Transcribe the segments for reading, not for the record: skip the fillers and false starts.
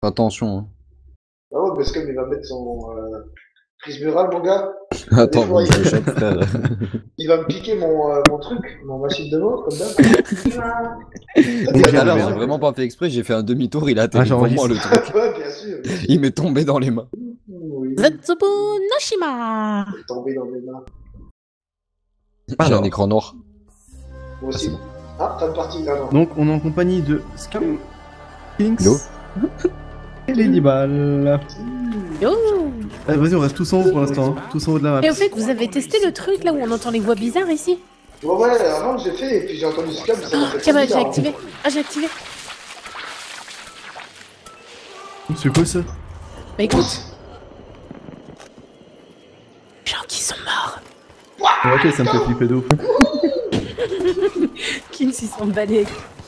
Attention, hein. Ah ouais, parce qu'il va mettre son prise murale, mon gars. Attends, fois, bon, je le chope, frère. Il va me piquer mon truc, mon machine de mort, comme ça. Tout à l'heure, j'ai vraiment pas fait exprès, j'ai fait un demi-tour, il a atterri devant moi le truc. Ouais, bien sûr. Il m'est tombé dans les mains. Oui. Zetsubo Noshima. Il est tombé dans mes mains. J'ai un écran noir. Moi aussi. Ah, fin de partie, là, non. Donc, on est en compagnie de Scum, Kings Yo. et Ladyball. Yo. Vas-y, on reste tous en haut pour l'instant, hein. Tous en haut de la map. Et au fait, vous avez testé le truc là où on entend les voix bizarres ici? Ouais, avant j'ai fait, et puis j'ai entendu ce câble, ça m'a fait Tiens, bah, j'ai bizarre, activé. Ah, j'ai activé. C'est quoi ça? Bah écoute. Gens qui sont morts. Ok, ça me fait flipper de ouf. Qui s'y sont emballés.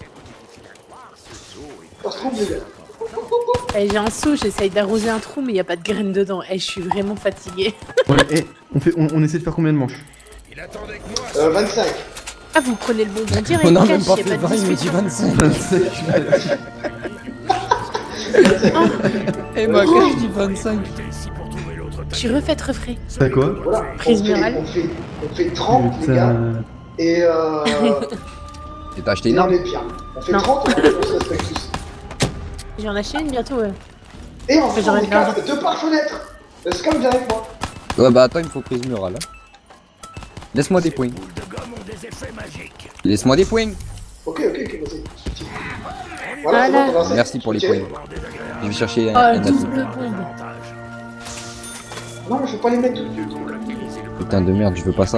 Ça se trouve, les gars. Eh, j'ai un seau, j'essaye d'arroser un trou, mais y a pas de graines dedans. Eh, je suis vraiment fatiguée. Ouais, et on essaie de faire combien de manches? 25. Ah, vous prenez le bonbon direct. On a cash, même pas y a fait de 20, il me dit discussion. 25. 25. Et moi, quand je dis 25. Je suis refaite refrais. C'est quoi? Voilà, Prise murale. on fait 30, les gars, et Et t'as acheté et une on arme? est bien. On fait Non. 30, on se respecte tous. J'en achète une bientôt. Et on fait J'aurais des de l'argent. 4, 2 par fenêtre. C'est comme vient avec moi. Ouais, bah attends, il me faut prise murale. Hein. Laisse-moi des points. Laisse-moi des points. Ok, vas-y. Voilà, Voilà. c'est bon, on lance. Merci pour les points. Je vais chercher Oh, un atout. double bombe. Non, je veux pas les mettre. Putain de merde, je veux pas ça.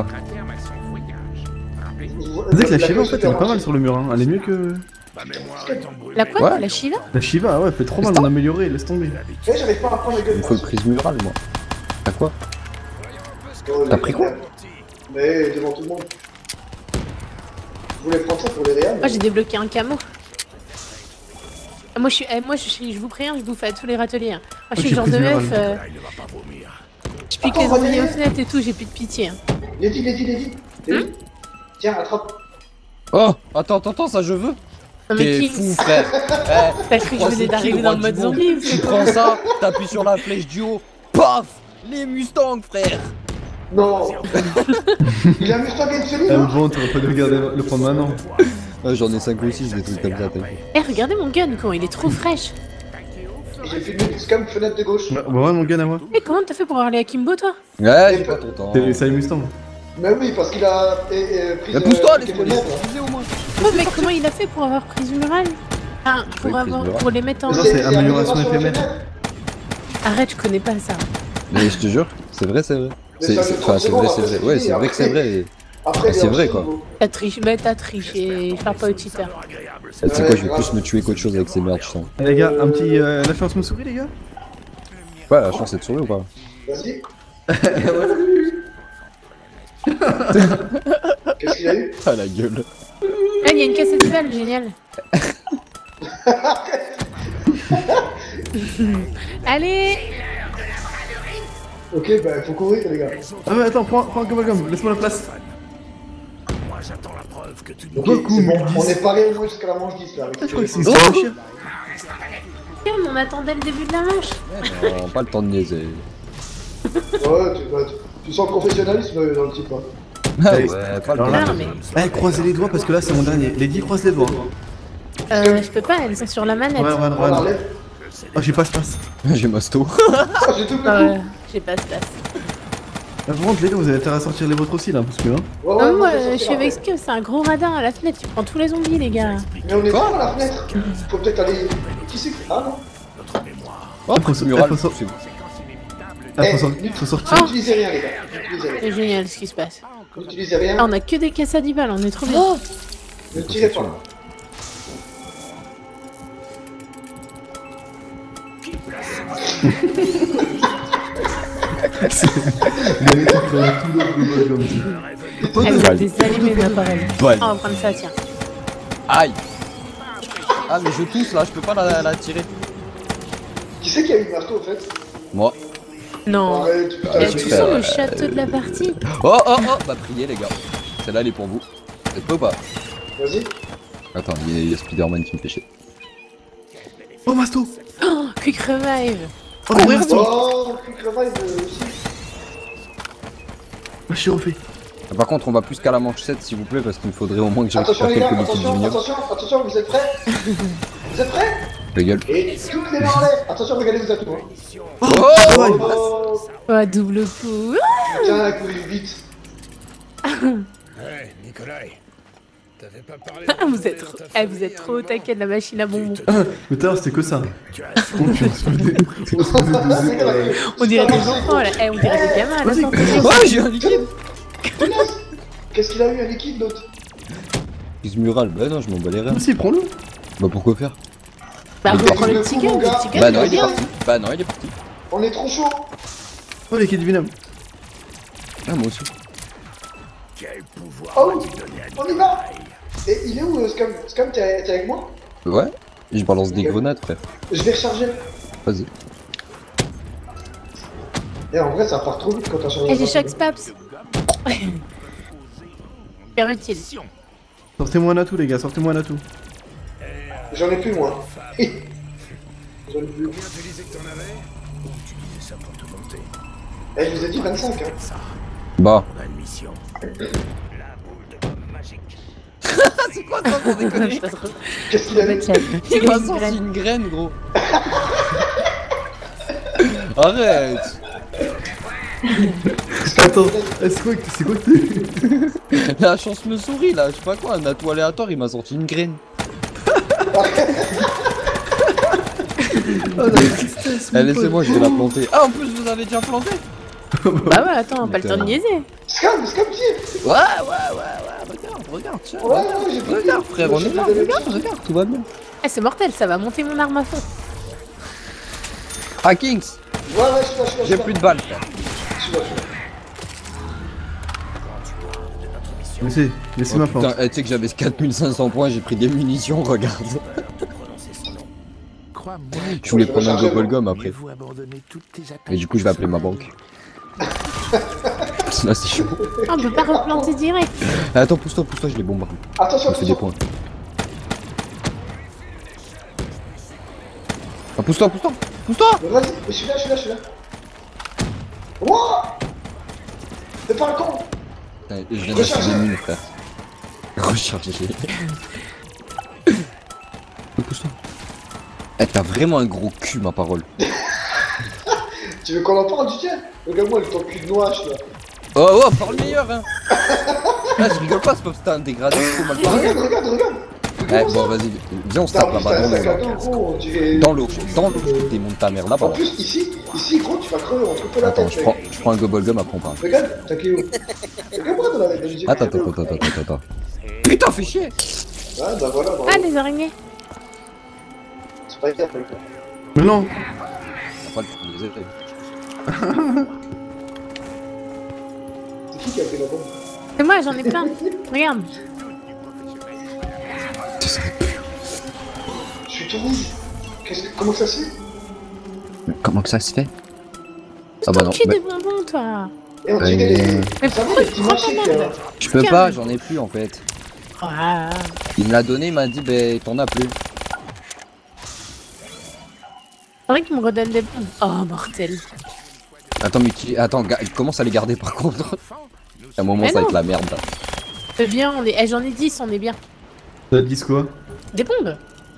Tu sais que la Shiva en fait elle est pas mal sur le mur, hein. Elle est mieux que. La quoi? Ouais. La Shiva? La Shiva, ouais, elle fait trop mal, on a amélioré, laisse tomber. Eh, j'arrive pas à prendre la gueule. Il me faut le prise murale, moi. T'as quoi? Oh, T'as les pris quoi? réals. Mais devant tout le monde. Vous voulez prendre ça pour les réals? Moi, j'ai débloqué un camo. Ah, moi, je vous préviens, je bouffe à tous les râteliers. Hein. Moi, je suis Ok, le genre de prise meuf. murale. Je pique les Attends, ouvriers aux revenez. fenêtres et tout, j'ai plus de pitié. Hein. Lady. Tiens, attrape. Oh, attends, ça je veux. Non, mais T'es qui. fou, frère. Eh, T'as cru que je crois venais c'est qui, d'arriver le dans roi le mode du monde? zombie ou Tu c'est quoi? prends ça, t'appuies sur la flèche du haut, paf, les Mustangs, frère. Non. Il a mis Mustang et celui Ah là. bon, t'aurais pas dû regarder le prendre maintenant. J'en ai 5 ou 6 des trucs comme ça. t'as vu. Eh, regardez mon gun, comment il est trop fraîche. J'ai filmé du scam fenêtre de gauche. Bah, ouais, mon gars à moi. Eh, comment t'as fait pour aller à Kimbo, toi? Ouais, j'ai pas ton temps. C'est un Mustang. Mais oui, parce qu'il a pris. Mais pousse-toi, quelques laisse-moi les mètres. utiliser au moins. Oh, mais comment il a fait pour avoir prise murale? Enfin, Oui, prise murale. pour les mettre en. Non, c'est amélioration éphémère. Arrête, je connais pas ça. Mais je te jure, c'est vrai. Mais ça, Enfin, c'est vrai. Ouais, c'est vrai que c'est vrai. Après, C'est vrai, quoi. T'as triché, mais t'as triché. Je parle pas au cheater. Tu sais quoi, je vais plus me tuer qu'autre chose avec ces merdes, je sens. Les gars, un petit. La chance me sourit, les gars? Ouais, la chance est de sourire ou pas? Vas-y. Qu'est-ce qu'il a eu? Ah la gueule. Ah, il y a une cassette de balles, génial. Allez. Ok, bah faut courir, les gars. Ah ouais, attends, prends un gomme, laisse-moi la place. Ok, Beaucoup, c'est bon. 1010. On est paré au moins jusqu'à la manche 10 là. Avec Je crois que c'est ce- ça, chien. Calme, on attendait le début de la manche. Non, pas le temps de niaiser. Ouais, tu sens le professionnalisme dans le type. Hein. Ah Allez. ouais, pas le Alors temps. là, Non, mais. Eh, croisez les doigts parce que là, c'est mon dernier. Lady, croise les doigts. Je peux pas, elles sont sur la manette. Ouais. On enlève. Oh, j'ai pas de place. J'ai Masto. Ah, j'ai tout le coup. J'ai pas de place. Par contre, les gars, vous avez intérêt à sortir les vôtres aussi, là, parce que, hein. Ouais, ouais, Non, moi, faut sortir je suis avec après. Scum, c'est un gros radar à la fenêtre, tu prends tous les zombies, les gars. Mais on est pas à la fenêtre. Faut peut-être aller. Qui c'est? Ah non. Oh, Faut mural. faut c'est bon. Ah, Eh, faut sortir. N'utilisez rien, les gars. N'utilisez rien. C'est génial ce qui se passe. N'utilisez Ah, rien. on a que des caisses à 10 balles, on est trop bien. Ne tirez pas. Les mecs, ils font tout l'autre global comme ça. Elle va désallumer ma parole. Bonne. Ah, on va prendre ça, tiens. Aïe. Ah mais je tousse là, je peux pas la tirer. Qui c'est qui a eu le marteau en fait? Moi. Non. Arrête, putain. Il y a je tout fais, sur le château de la partie. Oh, bah priez les gars. Celle-là elle est pour vous. Faites pas ou pas? Vas-y. Attends, il y a Spider-Man qui me fait chier. Oh, Masto. Oh, quick revive. Oh, Masto. Oh, quick revive aussi. Je suis refait. Par contre, on va plus qu'à la manche 7 s'il vous plaît, parce qu'il me faudrait au moins que j'ai Attention les récupéré gars, quelques liquides attention, juniors. attention, vous êtes prêts? Vous êtes prêts? Ta gueule. Et toutes les mains en l'air. Attention, regardez vous atouts. Hein. Oh, double coup. Tiens, courir vite. Ouais, Nikolai. T'avais pas parlé de Vous êtes trop, vous êtes trop au taquet de la machine à bonbons. Mais tout à l'heure, c'était que ça. Tu as On se faisait doser par On dirait des enfants là. On dirait des gamins là. Ouais, j'ai un liquide. Qu'est-ce qu'il a eu un liquide l'autre? Mural, bah non, je m'en bats les reins. Si, prends-le. Bah pourquoi faire? Bah, Il on prend est le petit fou, gun, mon le gars. petit gun. Bah non, il est bien. parti. Bah non, il est parti. On est trop chaud. Oh, les quais du Venom. Ah, moi aussi. quel pouvoir Oh, as-tu donné à on y va. Et il est où Scum? Scum, t'es avec moi? Ouais. Je balance des grenades, frère. Je vais recharger. Vas-y. Et en vrai, ça part trop vite quand t'as chargé. Et j'ai choc spaps. Super utile. Sortez-moi un atout, les gars, sortez-moi un atout. J'en ai plus moi. J'en ai plus. Combien tu disais que t'en avais? Ou tu disais ça pour te vanter? Eh, je vous ai dit 25 hein. Bah. On a une mission. La boule de gomme magique. C'est quoi ça pour déconner? Qu'est-ce qu'il a eu? Il m'a sorti une graine, gros. Arrête. Attends, c'est quoi que t'es... La chance me sourit là, je sais pas quoi, un atout aléatoire, il m'a sorti une graine. Eh, laissez-moi, je vais la planter. Ah, en plus, vous avez déjà planté? Bah ouais, attends, pas le temps de niaiser. Scum, tire. Ouais, regarde, tiens. Ouais, j'ai pris. Regarde, frère, on est là, regarde, tout va bien. Ah, c'est mortel, ça va monter mon arme à fond. Ah, Kings, Ouais, je suis là, j'ai plus de balles, frère. Je suis là. Laissez ma plante. Putain, tu sais que j'avais 4500 points, j'ai pris des munitions, regarde. Crois-moi, Je voulais prendre un Gobblegum après. mieux vaut abandonner toutes tes attaques. Et du coup, je vais appeler ma banque. Là, c'est chaud. Ah, on peut pas replanter direct. Attends, pousse-toi, je les bombarde. Attention, Ça me fait des points. Ah, pousse-toi. Vas-y, je suis là. Wouah. T'es pas un con. Ouais, je viens d'acheter des mines, frère. Recharger. Pousse-toi. Eh, t'as vraiment un gros cul, ma parole. Tu veux qu'on en parle du tien? Regarde-moi le ton cul de noix là. Oh, parle meilleur, hein. Ah, je rigole pas, c'est pas parce que t'as un dégradé, trop mal parlé. Regarde. Eh, bon, vas-y, viens, on se tape là-bas, dans l'eau. Dans l'eau, je démonte ta mère là, En pardon. plus, ici, gros, tu vas crever, on te coupe la Attends, tête. je prends un Gobblegum, après on parle. Regarde, t'as qui où? Regarde-moi dans la vie. Attends. Putain, fais chier. Ouais, bah voilà, bah, Ah, les araignées. c'est pas grave. Mais non. T'as pas le temps de les aider. C'est qui a fait la bombe? C'est moi, j'en ai plein. Regarde. Je suis tout rouge. Comment ça se fait? Comment que ça se fait? Ah bah non. Tu des bonbons, toi. Et on dirait les... Mais Vous savez, pourquoi les tu petits prends machins ta qu'il y a merde? là. Je peux pas, j'en ai plus en fait. Ah. Il me l'a donné, il m'a dit, ben t'en as plus. Faudrait qu'il me redonne des bombes. Oh, mortel. Attends, mais commence à les garder par contre. À un moment, Mais ça va non. être la merde là. C'est bien, j'en ai 10, on est bien. Ça te dit quoi? Des bombes.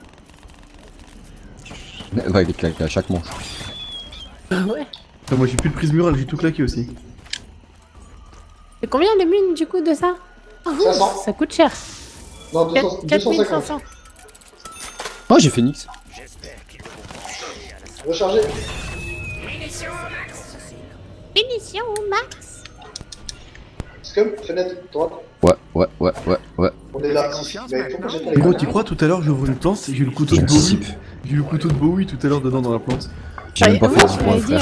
Ouais, à chaque manche. Ouais. Putain, moi j'ai plus de prise murale, j'ai tout claqué aussi. C'est combien les mines du coup de ça? Oh, 500. ça coûte cher. Non, 250. 4500. Oh, j'ai Phoenix. Recharger. Finition au max. Scum, fenêtre, droite. Ouais. On est là. Mais pourquoi j'ai pas les Gros, gars tu crois tout à l'heure j'ouvre une plante, j'ai eu le couteau de Bowie. J'anticipe. J'ai eu le couteau de Bowie tout à l'heure dedans dans la plante. J'ai même pas Ouais, fait tu 10 points, m'avais dit,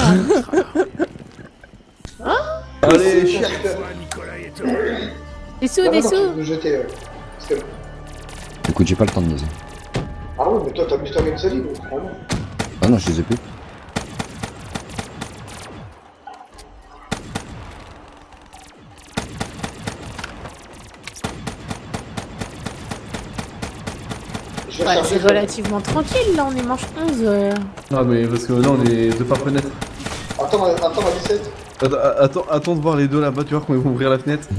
frère. Allez, chien. Nikolai est heureux. Des sous, Non, des non, sous. me jeter. Scum. Écoute, j'ai pas le temps de niaiser. Ah ouais, mais toi, t'as Mr. Game solide, vraiment. Ah non, je les ai plus. Je vais Ouais, c'est relativement tranquille là, on est manche 11. Non, mais parce que là, on est deux par fenêtre. Attends, ma 17. Attends de voir les deux là-bas, tu vois, quand ils vont ouvrir la fenêtre.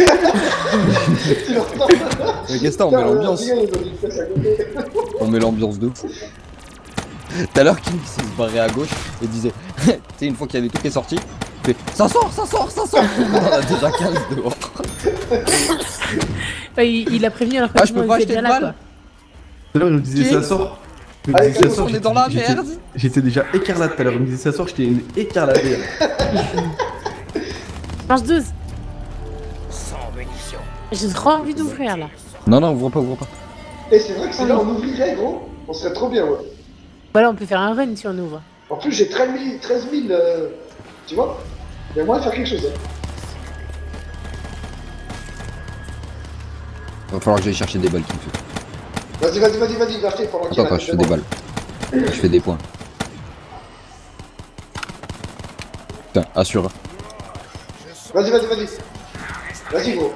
Mais qu'est-ce que t'as, on met l'ambiance. On met l'ambiance de fou. Tout à l'heure, King s'est barré à gauche et disait, tu sais, une fois qu'il y avait tout qui est sorti, il fait ça sort. On en a déjà 15 dehors. Il a prévenu alors que Je peux pas acheter de balles. Tout à l'heure, il nous disait ça sort. Allez, on est dans la merde. J'étais déjà écarlate tout à l'heure, il me disait ça sort, j'étais une écarlate. Manche 12. Sans munitions. J'ai trop envie d'ouvrir là. Non, ouvre pas. Et c'est vrai que c'est là on ouvrirait, gros. On serait trop bien, ouais. Voilà, on peut faire un run si on ouvre. En plus, j'ai 13 000, tu vois. Il y a moyen de faire quelque chose, hein. Va falloir que j'aille chercher des balles, King. Vas-y, l'achetez pendant qu'il Attends, je fais des balles. Je fais des points. Putain, assure. Vas-y. Vas-y, gros.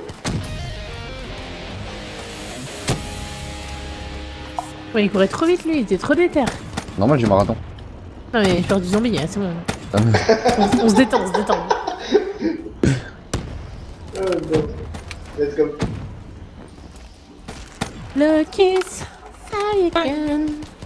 Ouais, il courait trop vite lui, il était trop déter. Normal, j'ai marathon. Non mais genre du zombie, hein, c'est bon. Ah, On se détend. Non. Let's go. Look is fire again.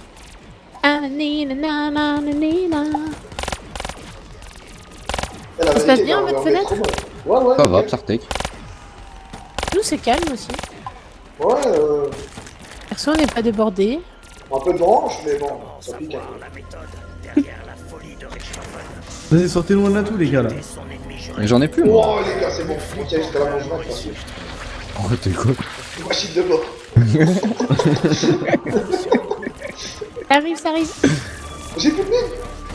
Ça se passe bien votre fenêtre? Ouais. Ça va, Psartek. Nous c'est calme aussi. Ouais, Perso on n'est pas débordé. un peu de branche, mais bon, ça pique un peu. La méthode derrière la folie de Richthofen. Vas-y, sortez loin de là tous les gars là. Son ennemi juré. Mais j'en ai plus, moi. Oh, les gars, c'est bon. Ok, jusqu'à la mangement, merci. Oh, t'es quoi? Machine de bloc. Ça arrive. J'ai plus de mine.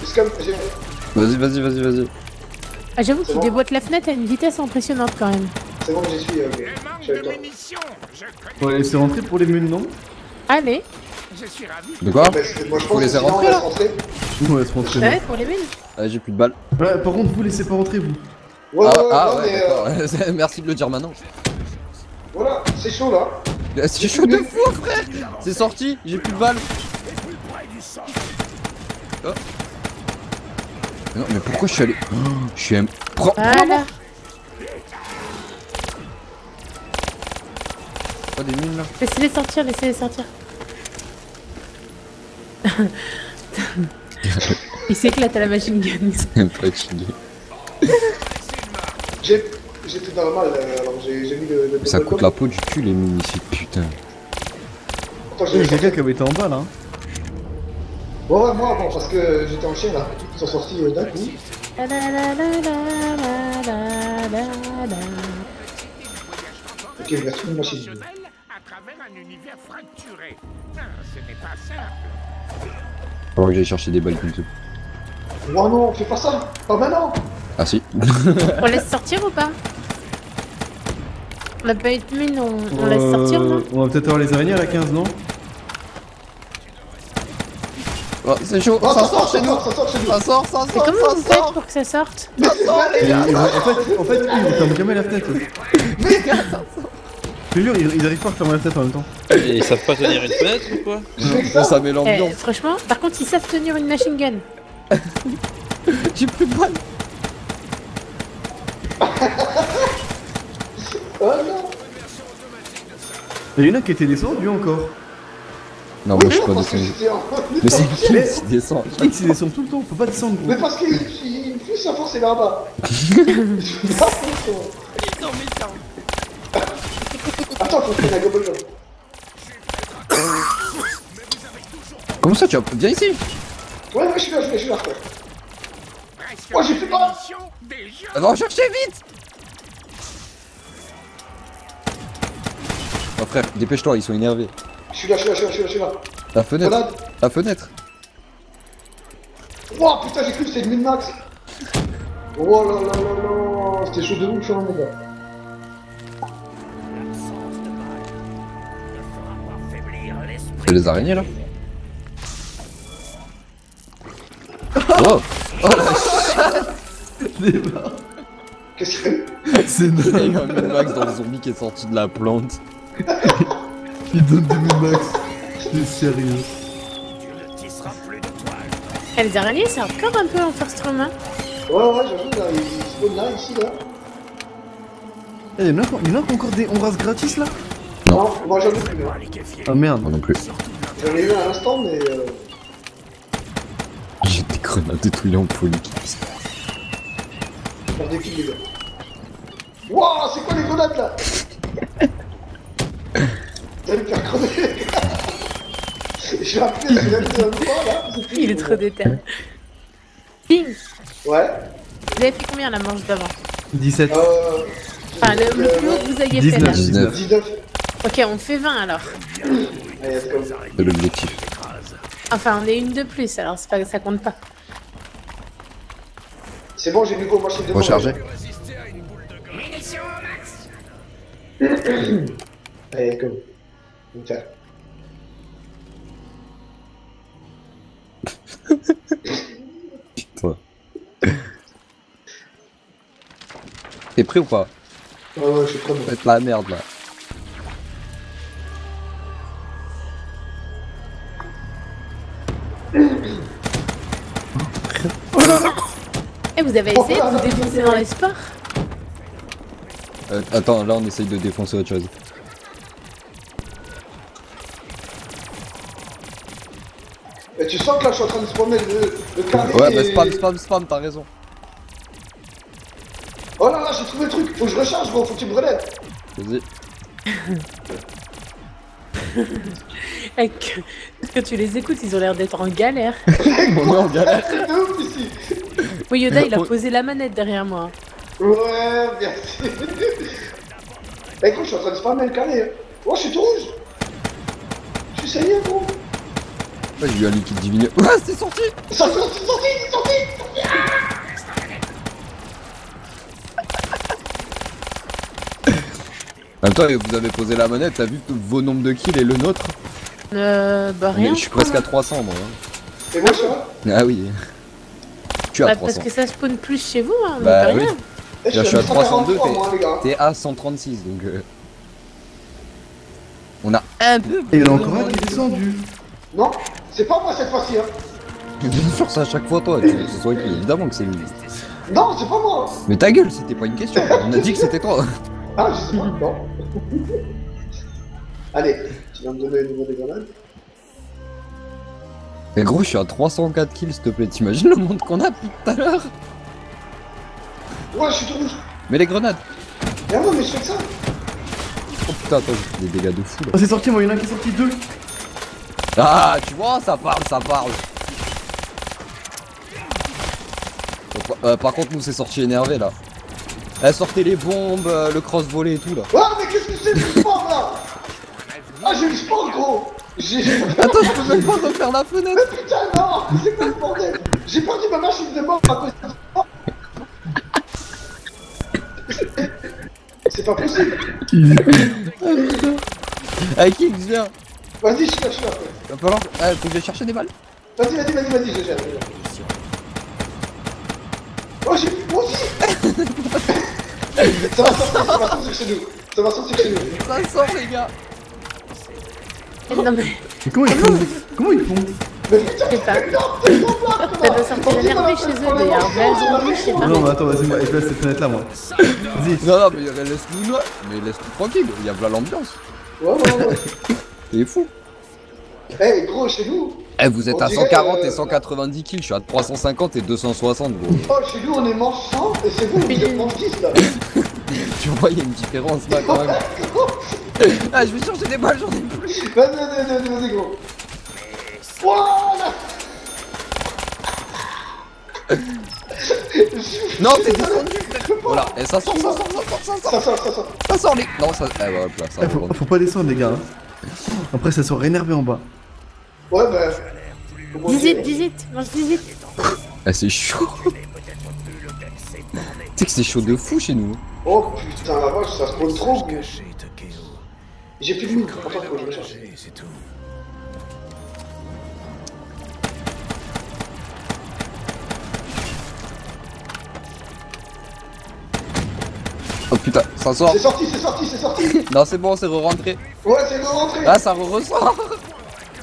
Vas-y. Ah, j'avoue C'est qu'il bon. déboîte la fenêtre à une vitesse impressionnante quand même. C'est bon, j'y suis. Le Je suis manque avec de toi. munitions. Je connais. On va laisser rentrer pour les mules, non? Allez, Je suis ravi. De quoi? Moi, je Faut pense que laisser sinon, on rentrer, laisse là. rentrer. On laisse rentrer. ouais, pour les mines. Ah, j'ai plus de balles. Ouais, par contre, vous laissez pas rentrer, vous. Ouais, Ah, non, ouais, mais d'accord. Merci de le dire maintenant. voilà, c'est chaud là. C'est chaud de fou, frère. C'est sorti, j'ai plus de balles. Oh. Non, mais pourquoi je suis allé... Oh, je suis... Prends la Voilà. mort. Pas des mines là. Laissez-les sortir. Il s'éclate à la machine gun. Pas être chillé. J'étais dans le mal, alors j'ai mis le. Ça coûte la peau du cul les mines ici, putain. Attends, Il y a quelqu'un qui avait été en bas là. Ouais, moi avant, parce que j'étais en chien là. Ils sont sortis d'un coup. Ok, il reste une machine. À travers un univers fracturé. Ah, ce n'est pas simple. Faut que j'aille chercher des balles comme ça. Oh non, fais pas ça. Pas maintenant. Ah si. On laisse sortir ou pas? On a pas eu de mine, on laisse sortir non? On va peut-être avoir les araignées à la 15, non? Oh, c'est chaud, Oh, ça sort chez nous. Ça sort chez nous. Ça sort, Mais comment vous faites pour que ça sorte? En fait, ils ferment jamais la fenêtre. Je te jure, ils arrivent pas à fermer la fenêtre en même temps. Et ils savent pas tenir une fenêtre ou quoi? Ça met l'ambiance. Franchement, par contre ils savent tenir une machine gun. J'ai plus de balles. Oh non. Il y en a qui étaient descendus encore. Non, moi je suis pas Parce que descendu. j'étais en. Mais c'est qui qui descend? Ils descendent tout le temps, faut pas descendre Mais gros. parce qu'il me pousse à force, c'est là-bas. Attends, faut prendre la gobble. Comment ça tu as... Viens ici. Ouais, je suis là, frère. Oh, j'ai plus de balles. Déjà. Va chercher vite. Oh frère, dépêche-toi, ils sont énervés. Je suis là. La fenêtre. Grenade. La fenêtre. Oh putain, j'ai cru que c'était une min-max. Oh là là là là. C'était chaud de ouf, hein, mon gars. L'absence de mal ne fera pas faiblir l'esprit. C'est les araignées là. Oh. Oh la Qu'est-ce qu'il fait? C'est Il y a dingue. eu un min-max dans le zombie qui est sorti de la plante. Ils donnent des min-max. T'es sérieux? Eh, les araignées, c'est hardcore un peu en first room, hein. Ouais, j'avoue, là, il spawn là, ici, là. Eh, y'en a qui ont encore des onras gratis là? Non, moi j'en ai plus. Hein. Ah merde. Moi non plus. J'en ai eu à l'instant, mais. J'ai des grenades de tous les employés qui Je perds des kills, les gars. Wouah, c'est quoi les grenades là? T'as me faire crever, les gars. J'ai appelé, j'ai même fait un fois là. Il est trop déter. Ping. Ouais. Vous avez fait combien la manche d'avant? 17. Enfin, le plus haut que vous ayez fait là. 19. 19. Ok, on fait 20 alors. Allez, let's go. C'est l'objectif. Enfin, on est une de plus, alors c'est pas, ça compte pas. C'est bon, j'ai du go, moi je suis devant. Recharger. Allez, go. On va faire. Putain. T'es prêt ou pas? Ouais, je suis très bon. Faites la merde là. Eh, vous avez essayé de vous défoncer dans les sports? Attends, là on essaye de défoncer autre chose. Et tu sens que là je suis en train de spawner le carré. Ouais, bah et- spam, t'as raison. Oh là là, j'ai trouvé le truc. Faut que je recharge, gros, faut que tu me relèves. Vas-y. Eh, quand tu les écoutes, ils ont l'air d'être en galère. On est en galère. C'est de ouf ici. Oui, Yoda, il a posé la manette derrière moi. Ouais, merci. Écoute, je suis en train de spammer le carré. Hein. Oh, je suis tout rouge. Je suis saigné, gros. Ouais, j'ai eu un liquide diviné. Ouais, c'est sorti. C'est sorti, c'est sorti, c'est sorti. En même temps, vous avez posé la manette, t'as vu vos nombres de kills et le nôtre? Bah rien. Je suis presque à 300 moi. Hein. Et moi, je suis là. Ah oui. Tu es à Bah, 300. parce que ça spawn plus chez vous, hein, Bah, pas oui. rien. Eh, Je suis à 302, 143, moi, les gars. T'es à 136 donc on a un peu. Et il y en a encore un qui est descendu. Non, c'est pas moi cette fois-ci. Hein. Bien sûr, c'est à chaque fois toi. C'est toi qui, évidemment que c'est lui. Non, c'est pas moi. Mais ta gueule, c'était pas une question. On a dit que c'était toi. Ah, je sais pas, non. Allez, tu vas me donner le niveau des grenades. Mais gros, je suis à 304 kills, s'il te plaît. T'imagines le monde qu'on a depuis tout à l'heure? Ouais, je suis tout rouge. Mais les grenades. Mais non, mais je fais que ça. Oh putain, attends, j'ai fait des dégâts de fou là. Oh, c'est sorti, moi, il y en a un qui est sorti 2. Ah, tu vois, ça parle, ça parle. Donc, par contre, nous, c'est sorti énervé là. Sortez les bombes, le cross-volley et tout là. Ah, mais qu'est-ce que c'est que ce sport là? Ah, j'ai eu le sport, gros. Attends, je peux même pas refaire la fenêtre. Mais putain, non. C'est quoi le bordel? J'ai perdu ma machine de mort à cause de ça. C'est pas possible. Avec qui je viens? Vas-y, je suis là. Va falloir. Faut que j'aille chercher des balles. Vas-y, je gère. Oh, j'ai plus moi aussi. Ça va sortir chez nous. Ça va sortir chez nous. Ça sort, les gars. Non, mais Mais comment ils font? Comment ils font? Mais putain, je sais pas. non, Ça doit sortir énervé chez eux, des vrais zombies, je sais pas. Non, mais attends, vas-y, moi, je laisse cette fenêtre là, moi. Vas-y. Non, mais laisse-nous là. Mais laisse-nous tranquille, il y a plein l'ambiance. Ouais. T'es fou. Eh, gros, chez nous. Eh, vous êtes On à dirait, 140 et 190 kills, je suis à 350 et 260, gros. Oh, chez nous, on est manche 100 et c'est vous, vous êtes manche 10 là. Tu vois, il y a une différence là quand même. Ah, je vais chercher des balles, j'en ai plus. Vas-y, gros. Voilà. Non, t'es descendu. Voilà, et ça sort. Ça sort les. Non, ça. Eh, ouais, hop là, ça va. Faut pas descendre, les gars. Hein. Après, ça sera énervé en bas. Ouais, bah. 18, mange 18. Ah, c'est chaud. Tu sais que c'est chaud de fou chez nous. Oh putain, la vache, ça se pose trop. Gros. J'ai plus de mine. Attends, faut que je me cherche. Oh putain, ça sort. C'est sorti. Non, c'est bon, c'est re-rentré. Ouais, c'est bon, rentré. Ah, ça re-ressort.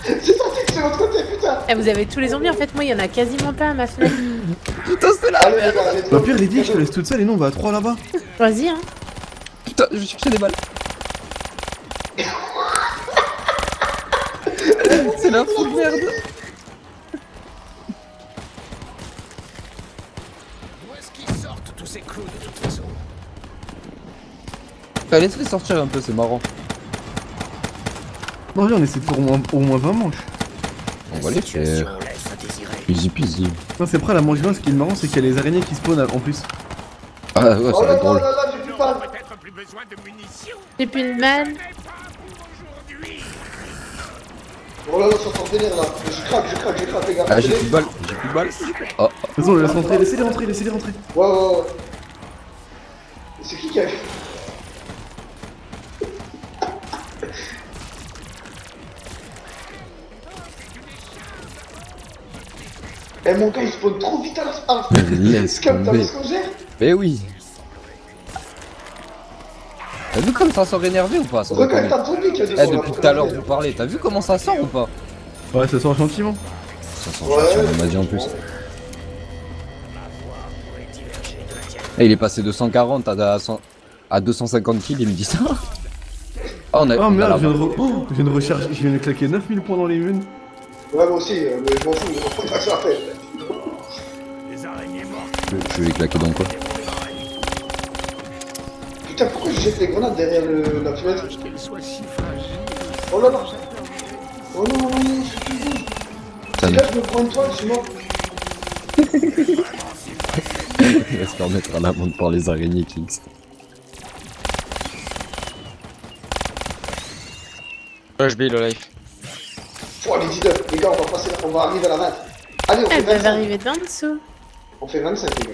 C'est sorti, c'est l'autre côté, putain. Eh, vous avez tous les zombies en fait, moi il y en a quasiment pas à ma fenêtre. Putain, c'est là. Allez, les gars, allez. Au pire, Lydie, je te laisse toute seule et non, on va à 3 là-bas. Vas-y, hein. Putain, je cherchais des balles. C'est la foule merde. Où est-ce qu'ils sortent tous ces clous de toute façon? Laisse-les sortir un peu, c'est marrant. Bon, allez, on essaie de faire au moins 20 manches. On va les faire. Laisse à désirer. Easy peasy. Non, c'est après la manche 20, ce qui est marrant, c'est qu'il y a les araignées qui spawnent en plus. Ah ouais, Oh ça va là être là drôle. là là, j'ai plus pas. Peut-être plus besoin de munitions. J'ai plus de mal. Mais pas pour aujourd'hui. Oh là là, ça sort délire là. Je craque, les gars. Ah, j'ai plus de balles, j'ai plus de balles. Oh, De toute façon, on les laisse rentrer, laissez-les rentrer, laissez-les rentrer. Ouais. C'est qui a. Eh mon gars il spawn trop vite à la spawn. laisse C'est comme t'as vu tomber. ce qu'on gère. Mais oui. T'as vu comme ça sort énervé ou pas ça doit Regarde connaître. ta zombie qui a Eh, depuis tout à l'heure vous parlez, t'as vu comment ça sort ou pas? Ouais, ça sort gentiment. Ça sort gentil, on m'a dit en plus. Eh, il est passé de 140 à 250 kills, il me dit ça. Ah, on a, Oh on a merde, la je viens de recharger, je viens de claquer 9000 points dans les munes. Ouais moi aussi, mais je m'en fous, pas que ça fait. Les araignées mortes. Je vais les claquer dans quoi? Putain pourquoi je jette les grenades derrière la fenêtre? Qu'elles soient si fragiles. Oh là là. Oh non, je suis tout rouge. Ça Si là je me prends une toile, je suis mort. Il va se faire mettre à l'amende par les araignées Kings. Ouais, je baille le life. Oh les leaders, les gars on va passer, on va arriver à la 20. Allez on fait Elle va 25. arriver d'en dessous. On fait 25 les gars.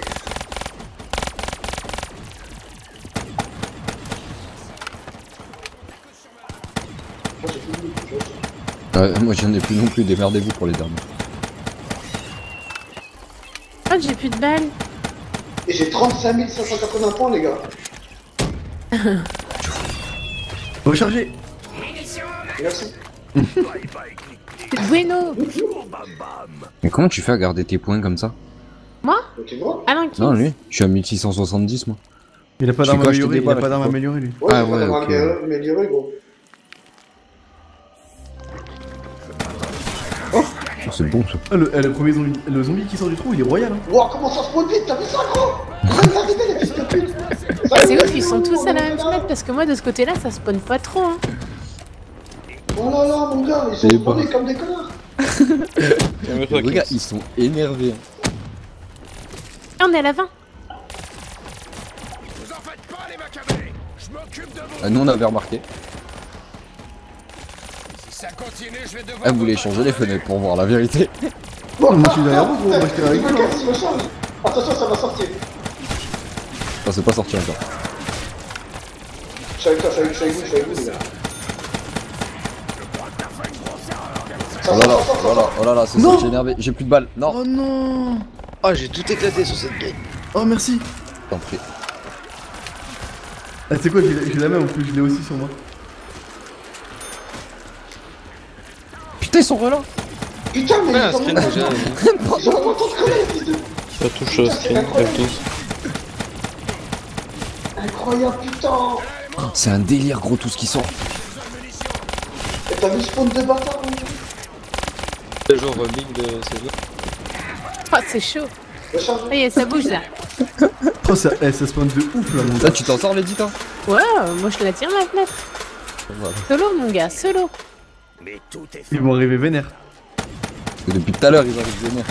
Moi j'ai plus de loot, Ouais, moi j'en ai plus non plus, démerdez-vous pour les derniers. Oh, j'ai plus de balles. Et j'ai 35 580 points les gars. Recharger. Merci. Bueno. Mais comment tu fais à garder tes points comme ça? Moi? Ok moi. Ah non, qui? Non, lui, je suis à 1670 moi. Il a pas Je d'arme sais quoi, je te améliorée, il a déballe, pas je d'arme sais pas. améliorée lui. Ouais, Ah j'ai ouais, pas ok. amélioré gros. Oh, c'est bon ça. Ah, le premier zombie, le zombie qui sort du trou, il est royal hein. Wow, comment ça spawn vite, t'as vu ça gros? Arrête d'arriver les fils de pute. C'est ouf, ils sont tous à la même fenêtre parce que moi de ce côté-là ça spawn pas trop. Hein. Oh là là mon gars, ils sont C'est spawnés bon. comme des connards. Calme-toi, Les gars, Kings. ils sont énervés. Ah, on est à la 20. Vous en faites pas les macabées. Je m'occupe de vous. Ah, nous on avait remarqué. Si ça continue, je vais devoir. Ah, vous voulez changer les fenêtres pour voir la vérité. Bon, moi, je suis derrière vous, moi, je suis avec il me vous, casse, il me change. Attention, ça va sortir. Ça c'est pas sorti encore. Je suis avec toi, je suis avec vous, les gars. Ça Oh là là, sort, ça oh sort, là là, oh là là, c'est sorti énervé. J'ai plus de balles. Non, Oh non. Ah, j'ai tout éclaté sur cette game. Oh merci. t'en prie. Ah c'est quoi, j'ai la même en plus, je l'ai aussi sur moi. Putain, ils sont relents. Putain, mais Ouais, un ils sont screen vraiment- déjà. Ils ont pas le temps de crever, les fils de... Ça touche au screen, F12. Incroyable, putain. C'est un délire gros tout ce qui sort. Et t'as vu le spawn de bâtard hein? C'est genre big de ces Oh, c'est chaud. Recharge. Ça y est, ça bouge là. Oh ça, ça spawn de ouf là mon Là, gars. tu t'en sors, l'éditeur? Ouais, moi je la tire la fenêtre. Voilà. Solo, mon gars, solo. Mais tout est Ils vont arriver vénère. Et depuis tout à l'heure, ils arrivent vénère.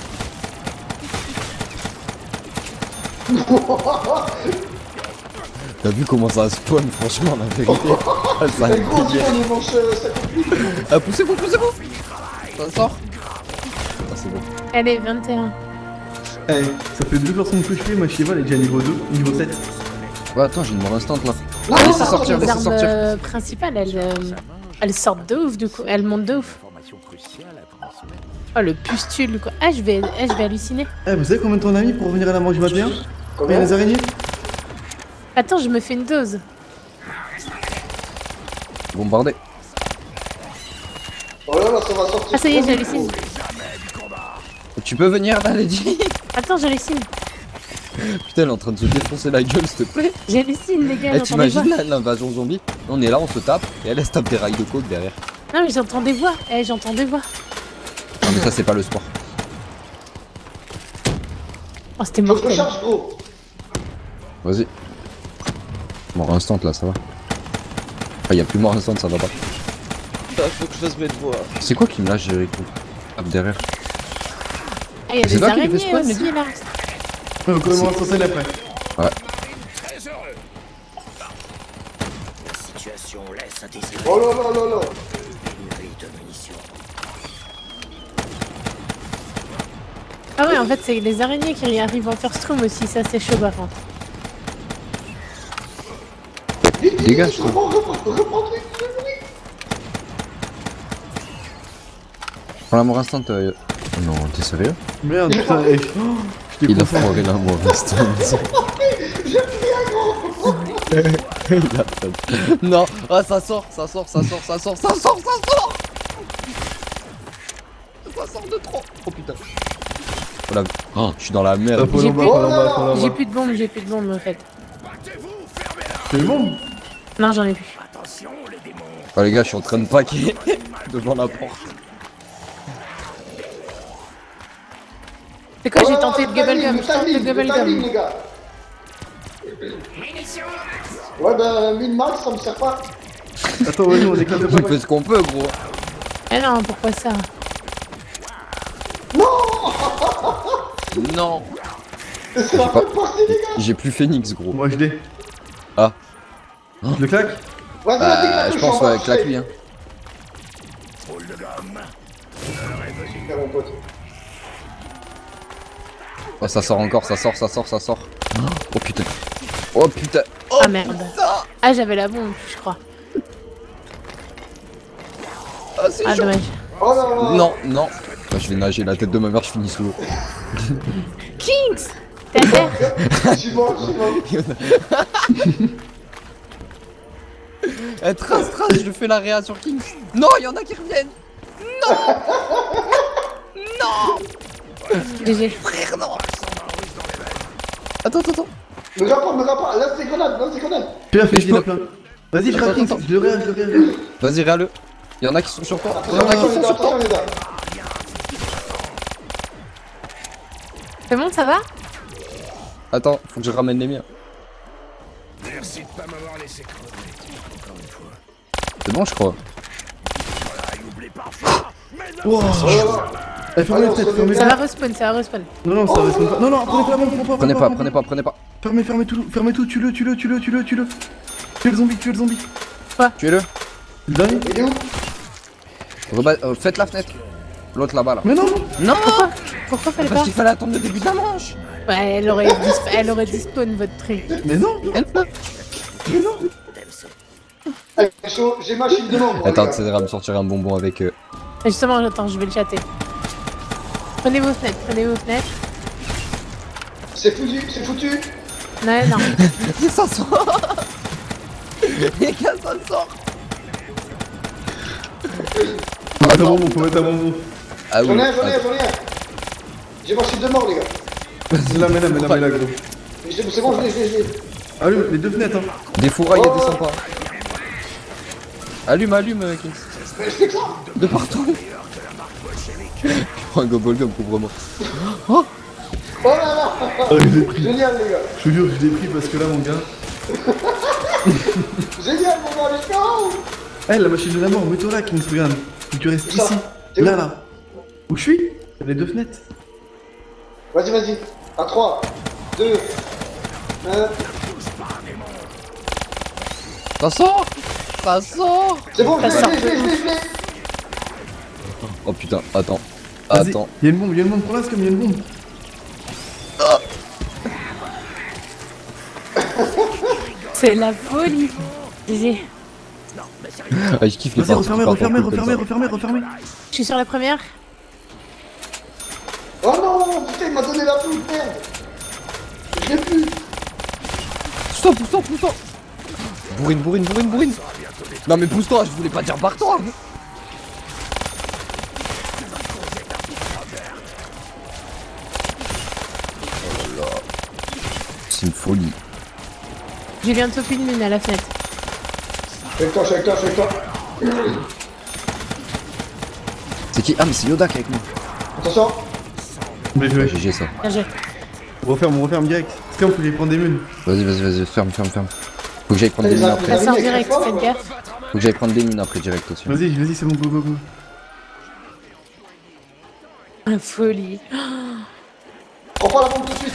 T'as vu comment ça spawn, franchement, la vérité? Ah, c'est un Mais gros, tu délire. vois, nous manche, ça complique. Ah, poussez-vous, poussez-vous! Ça sort? Ah, c'est bon. Allez, 21. Eh, ça fait 2 personnes que je fais, ma cheval est déjà niveau 2, niveau 7. Ouais, attends, j'ai une mort instant là. Non, Laissez non, sortir, Les laissez armes sortir. principales, elles sortent de ouf du coup. Elles montent de ouf. information cruciale à transmettre. Oh, le pustule quoi. Ah, je vais halluciner. Eh, vous savez combien de temps on a mis pour revenir à la manche 21? Combien? Les araignées? Attends, je me fais une dose. Bombardé. Oh là là, ça va sortir. Ah ça y est, j'hallucine. Tu peux venir là, Lady? Attends, j'hallucine. Putain, elle est en train de se défoncer la gueule, s'il te plaît. J'hallucine, les gars, Eh, j'entends des voix. t'imagines l'invasion zombie? On est là, on se tape, et elle se tape des rails de coke derrière. Non, mais j'entends des voix. Eh, j'entends des voix. Non, mais ça, c'est pas le sport. Oh, c'était Faut que je mortel. recharge, gros. Vas-y. Mort instant là, ça va. Ah, y'a plus mort instant, ça va pas. Ah, faut que je fasse mes devoirs. C'est quoi qui me lâche derrière? Ah, il y a C'est des toi qui les fais araignées spawn, aussi, là. On commence à sortir après. Oh là là là là. Ah ouais, en fait, c'est les araignées qui arrivent en first room aussi. Ça, c'est chaud, par contre. Dégage, toi. Reprends. Prends la mort instant. Non, t'es sérieux? Merde, putain, eh. Oh, je t'ai Il a confondu. foiré la mort instant. Il a fait- Non, ah ça sort de trop. Oh putain. Voilà. Oh, je suis dans la merde. Faut J'ai l'en-bas, plus- faut l'en-bas, faut l'en-bas. J'ai plus de bombes, en fait. C'est bon? Non, j'en ai plus. Oh les gars, je suis en train de paquer devant la porte. C'est quoi, j'ai Oh, tenté le bubblegum. le Je tente le timing, bubblegum. les gars. Ouais, bah, min-max, ça me sert pas. Attends, vas-y, on éclate le On pas. fait ce qu'on peut, gros. Eh non, pourquoi ça? Non. C'est la peine passée, les gars. J'ai plus Phoenix, gros. Moi, je l'ai. Ah. Je le claque? Vas-y, Bah, je pense ouais, claque lui. Hein. Mon pote. Oh, ça sort encore, ça sort. Oh putain. Oh putain. Oh, Ah merde. Ah, j'avais la bombe, je crois. ah, c'est Ah, chaud. dommage. Oh là là. Non. Bah, je vais nager la tête de ma mère, je finis sous l'eau. Kings! T'es à terre? Je suis mort. Eh, trace, je fais la réa sur Kings. Non, il y en a qui reviennent. GG. Frère, non. Attends. Me regarde pas. Lance tes grenades. Pierre, fais je peux- plein. Vas-y, je rate, Attends. je le réa. Vas-y, réa-le. Il y en a qui sont sur toi. Attention, les gars. C'est bon, ça va? Attends, faut que je ramène les miens. Merci de pas m'avoir laissé crever. Encore une fois. C'est bon, je crois. Oublie parfois. Mais non. Wow. Oh là là. Eh, fermez la tête, fermez Ça la va respawn. Non, ça reste pas. Non, prenez pas la bombe, Prenez pas. Fermez tout, tue-le. Tue le zombie. Tuez-le. Le dernier? Il est où? Faites la fenêtre. L'autre là-bas là. Mais non! Non. Pourquoi fallait Parce pas? qu'il fallait attendre le début de la manche. Ouais, elle aurait dispawn votre truc. Mais non! Eh, chaud, j'ai ma shield de nombre. Attends, les gars. c'est à me sortir un bonbon avec. Justement, attends, je vais le chatter. Prenez vos fenêtres. C'est foutu. Non. Ça sort. Les gars, ça sort. Faut mettre un bonbon. Ah oui. J'en ai un. J'ai ma shield de mort, les gars. Mets-la, gros. C'est bon, je l'ai. Allume les deux fenêtres, hein. Des fourrailles, il descend pas. Allume, Kings. Mais c'est que ça. De partout. Je prends un gobblegum, couvre-moi. Oh là là. Ah, je l'ai pris. Génial, les gars. Je te jure, je l'ai pris parce que là, mon gars. Génial, mon gars, let's go. Eh, la machine de la mort, mets-toi là, Kings, regarde. Faut que tu restes Ça, ici. t'es où? Là. Où je suis? Les deux fenêtres. Vas-y. À 3, 2, 1. Ça sort. C'est bon, je Ça l'ai. Oh putain, attends. Vas-y. Y'a une bombe, pour là, c'est comme y'a une bombe. C'est la folie. GG. Ah, je kiffe les Vas-y, parties qui partent en couille comme ça. refermez. Je suis sur la première. Oh non, putain, il m'a donné la pousse, merde. Je l'ai plus. Pousse-toi. Bourrine. Non mais pousse-toi, je voulais pas dire par toi. C'est une folie. J'ai bientôt plus de mine à la fenêtre. Je suis avec toi. C'est qui? Ah, mais c'est Yoda qui est avec nous. Attention. Mais je vais. GG ça. Bien joué. On referme direct. C'est comme faut que j'aille prendre des mules. Vas-y, ferme. Faut que j'aille prendre des mines après. Ça sort direct, faites gaffe. Faut que j'aille prendre des mines après direct aussi. Vas-y, c'est bon, go. Ah, folie. On prend la bombe tout de suite.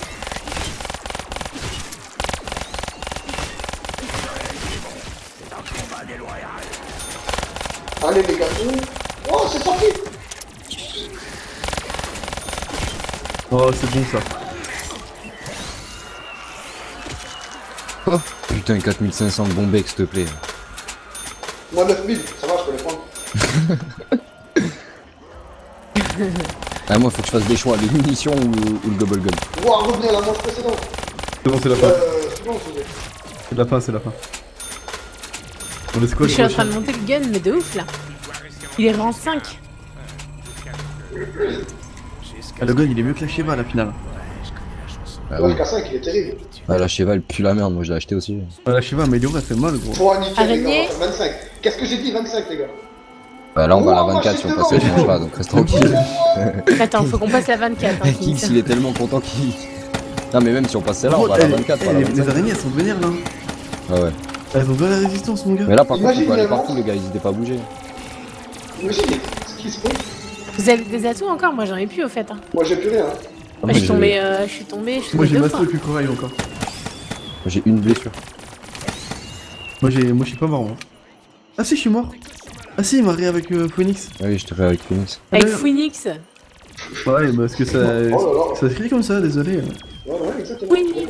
Allez les gars. Oh, c'est sorti. Oh, c'est bon ça. Oh, putain, 4500 de bombex s'il te plaît. Moi 9000, ça va, je peux les prendre. Ah, moi faut que je fasse des choix, les munitions ou le gobble gun. Ouah, revenez à la manche précédente. C'est bon, c'est la fin. C'est bon, c'est bon. C'est la fin. On laisse quoi Je suis en train de monter le gun, mais de ouf là. Il est rang 5. Ah, le gun il est mieux que la Sheva à la finale. Ah Le oui. K5, il est terrible. Ah, la cheval pue la merde, moi je l'ai acheté aussi. Ah, la Sheva améliorée, elle fait mal gros. Faut niquer les Araignée. gars, on va faire 25. Qu'est-ce que j'ai dit, 25 les gars? Bah là on va à la Oh, moi, 24 je si suis on passe devant, je mange pas, donc reste tranquille. Attends, faut qu'on passe la 24. Hein, Kix il est tellement content qu'il... Non mais même si on passe celle-là, on va à la 24, pas à la Les 25. araignées elles sont vénères là. Ah ouais. Elles ont de la résistance mon gars. Mais là par contre on Imagine, peut aller finalement. partout les gars, n'hésitez pas à bouger. Imagine ce qui se passe. Vous avez des atouts encore? Moi j'en ai plus au fait. Hein. Moi j'ai plus rien. Ah, Je suis tombé, je suis tombé Moi j'ai deux massé fois. le plus corail encore. J'ai une blessure. Moi je suis pas mort moi. Ah si je suis mort. Ah si il m'a ré avec Phoenix. Ah oui je te fais avec Phoenix. Avec Phoenix. Ouais parce que ça. Oh là là. Ça se crie comme ça, désolé. Ouais, exactement. Phoenix.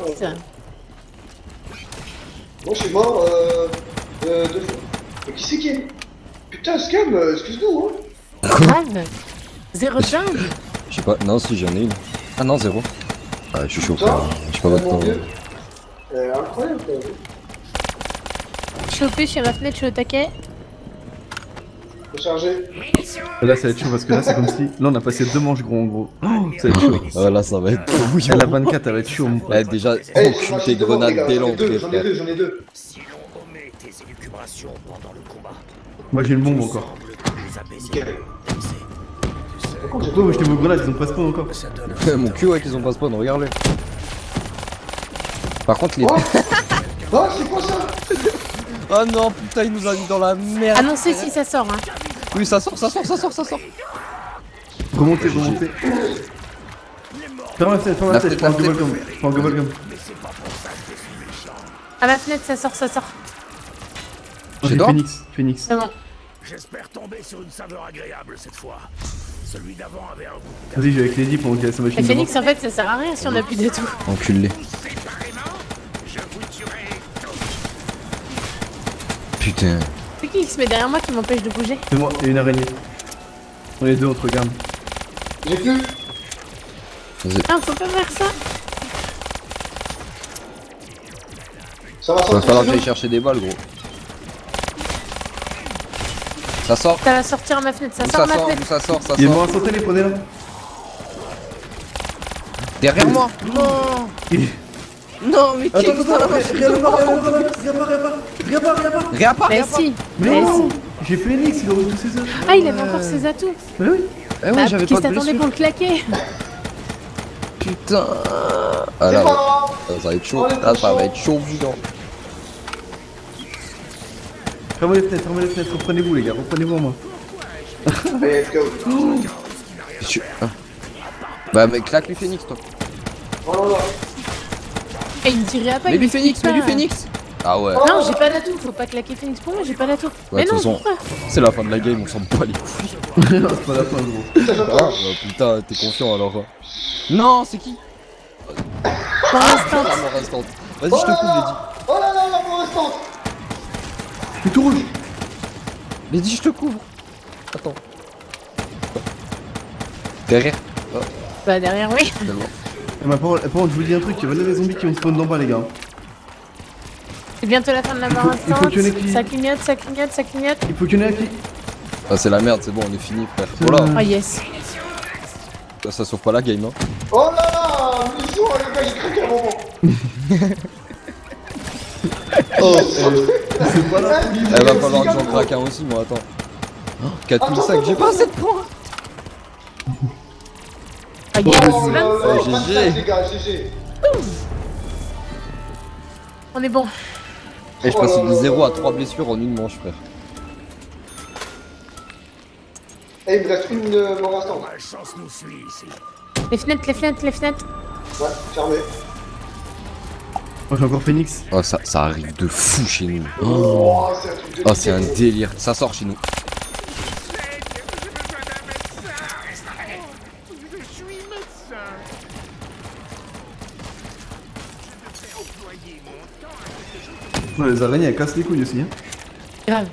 Moi je suis mort 2 fois. Mais qui c'est qui est? Putain, Scam, excuse-nous, hein. Grave. 0 jump. Je sais pas, non si j'en ai une. Ah non 0. Ah je suis chaud Putain. frère, je sais pas votre Mon temps. Dieu. Incroyable, quoi. Chopé, je suis à ma fenêtre, je suis au taquet. Faut charger. Là ça va être chaud parce que là c'est comme si. Là on a passé 2 manches gros en gros. Oh, ça va être chaud. Ah là ça va être À bouillant. la 24 elle va être chaud mon pote. Eh, déjà, Hey, encule tes grenades dès l'entrée J'en ai frère. deux. Si l'on omet tes élucubrations pendant le combat, Moi j'ai une bombe encore. semble que les apaiser. Nickel. Par contre, j'ai Oh j'étais vos grenades ils ont pas spawn encore. Ça donne Mon cul ouais qu'ils ont pas spawn, regarde-le. Par contre les... Oh Oh, c'est quoi ça? Oh non putain il nous a mis dans la merde. Ah non, c'est si ça sort. Hein. Oui ça sort. Remontez. Ferme la fenêtre, La je prends un gobble gum. À ma fenêtre, ça sort. J'ai Chez toi Phoenix. C'est bon. J'espère tomber sur une saveur agréable cette fois. Celui d'avant avait un goût Vas-y, je vais avec Lady pendant qu'il y a sa machine Et devant. Phoenix, en fait, ça sert à rien si on a plus de tout. Enculé. séparément. Je vous tuerai tous. Putain. C'est qui se met derrière moi qui m'empêche de bouger? C'est moi, et une araignée. On est deux, on te regarde. J'ai plus. Non, faut pas faire ça. Ça va Va sortir. falloir que c'est j'aille bon. chercher des balles gros. Ça sort. Ça va sortir à ma fenêtre, ça Où sort à ça ma sort, fenêtre. où ça sort, ça Il y a une sort. mort instantanée, prenez-la. Derrière moi. Non. Non mais Attends, regarde pas. Mais si. Mais Mais non, si. j'ai Phoenix, il aurait tous ses œufs. Ah, il avait encore ses atouts. Mais oui. Eh Bah, oui j'avais qui pas de s'attendait blessure. pour le claquer? Putain. Ah C'est là, pas grave. ça va être chaud. On est Là ça chaud. va être chaud bouillant. Fermez les fenêtres, reprenez-vous les gars, reprenez-vous en moi. Allez, let's go. Ah. Bah mais claque lui Phoenix toi. Oh là là. Et il me tirait pas. Mets il lui me Phoenix, pique mets lui pas. Phoenix. Ah ouais. Non, j'ai pas d'atout. Faut pas claquer Phoenix pour moi, j'ai pas d'atout. Ouais, Mais de non, toute façon, pourquoi? c'est la fin de la game, on s'en bat les couilles. Non, c'est pas la fin gros. Ah, bah, putain, t'es confiant alors. Non, c'est qui? Pour l'instant. La mort instant. Vas-y, je te coupe, Lady. Oh là là, la mort restante. Je suis tout rouge. Lady, je te couvre. Attends. Derrière. Bah, derrière, oui. Tellement. Et ma parole, je vous dis un truc, il y a des zombies qui vont spawn d'en bas les gars. C'est bientôt la fin de la mort il faut instant. qu'il y en ait qui- Ça clignote. Il faut qu'il y en ait un qui. Ah, c'est la merde, c'est bon, on est fini, frère. C'est Voilà, Oh yes. ça sauve pas la game, hein. Oh là là, munitions, les gars, j'ai craqué à un moment. Oh, c'est pas la folie. Elle va falloir que j'en craque un aussi, moi, attends. Oh, 4005, j'ai pas assez de points. Ah, Oh, yes, mais 25. GG. Les gars, GG. On est bon. Et je passe de 0 à 3 blessures en une manche, frère. Et il me reste une mort instant. La chance nous suit ici. Les fenêtres, les fenêtres, les fenêtres. Ouais, fermé. Moi j'ai encore Phoenix. Oh, ça arrive de fou chez nous. Oh, c'est un truc de Oh, c'est un délire. Ça sort chez nous. J'ai besoin d'un médecin. Je suis médecin. Je devrais employer mon temps à quelque chose. Ouais, les araignées elles cassent les couilles aussi. Hein. Grave.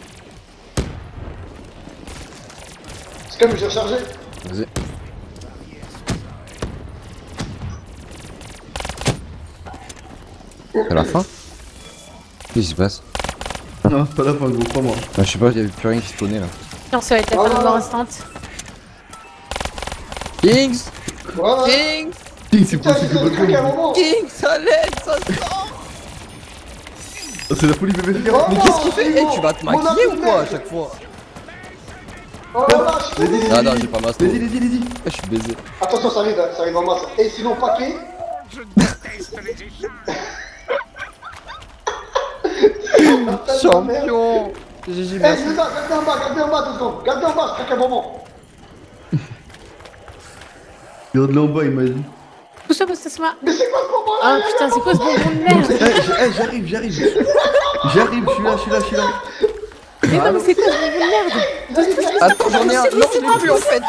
C'est comme j'ai rechargé. Vas-y. C'est la fin? Qu'est-ce qui se passe? Non, c'est pas la fin, gros, crois-moi. Ah, je sais pas, y'avait plus rien qui se spawnait là. Non, ça va être la fin de mort instant. Kings! Voilà. Kings! King, c'est Putain, pas j'ai c'est fait craquer un moment. Kings, ça l'aide, ça sort! c'est la folie bébé. Oh, Mais qu'est-ce qu'il fait? c'est Eh, bon. tu vas te Mon maquiller ou ami, quoi à merde. chaque fois? Oh la vache, je suis Ah non, j'ai pas ma stone. Vas-y. Je suis baisé. Attention, ça arrive en masse. Et sinon, paquet. Je déteste les échanges. Champion! GG, Eh, merci. c'est ça, gardez en bas 2 secondes. Gardez en bas, je craque un moment. Regarde là en bas, il m'a dit. Pousse-toi, pousse-toi. Mais c'est quoi ce moment-là? Oh putain, c'est quoi ce bonbon de merde? J'arrive. J'arrive, je suis là. Mais non, mais c'est quoi ce bonbon de merde? Attends, j'en ai un. Non, je l'ai plus en fait.